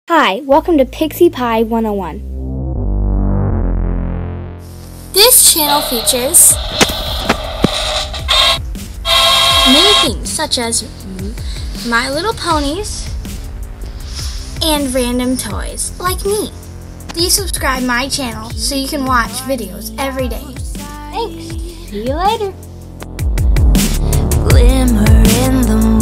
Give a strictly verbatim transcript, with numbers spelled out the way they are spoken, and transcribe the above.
Hi, welcome to Pixie Pie one oh one. This channel features many things such as My Little Ponies and random toys like me. Please subscribe my channel so you can watch videos every day. Thanks. See you later. Glimmer in the